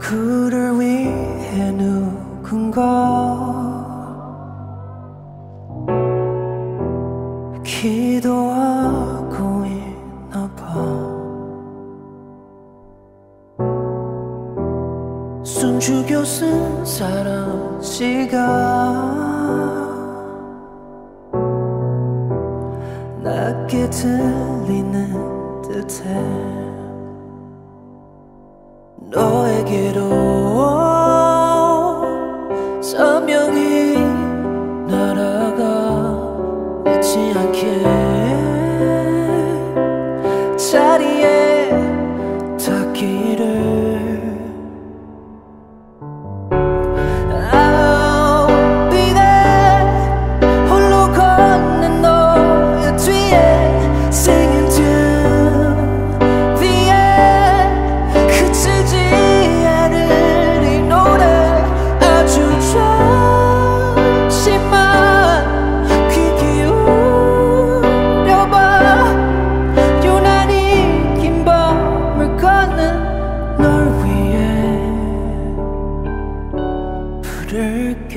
그를 위해 누군가 기도하고 있나 봐. 숨죽여 쓴 사랑시가 낮게 들리는 듯해. 너에게로 선명히 날아가 늦지 않게 자리에 닿기를. I'll be there 홀로 걷는 너의 뒤에 Singing to the end 그치지 않을 이 노래 아주 잠시만 귀 기울여봐. 유난히 긴 밤을 걷는 널 위해 부를게.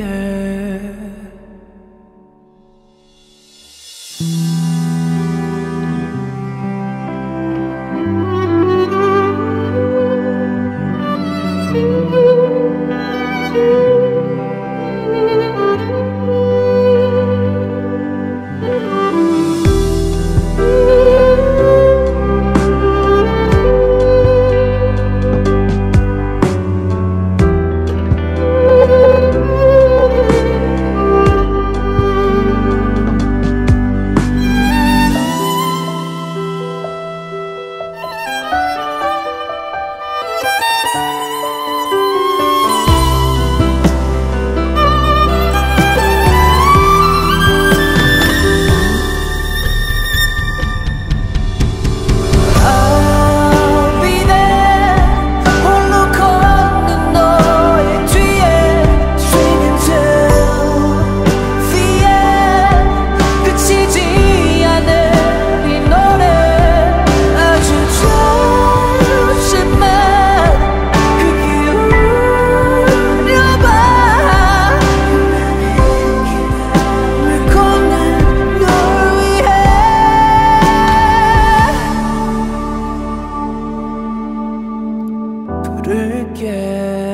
부를게.